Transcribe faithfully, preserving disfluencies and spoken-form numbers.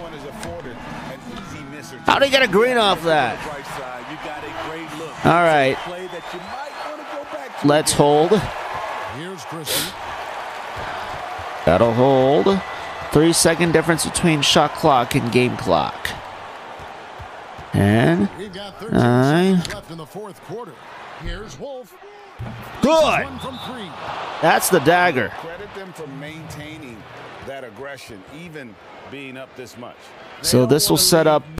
How did he get a green off that? All right. Let's hold. That'll hold. Three second difference between shot clock and game clock. And nine. Left in the fourth quarter. Here's Wolf. Good. That's the dagger. Credit them for maintaining that aggression, even being up this much. So this will set up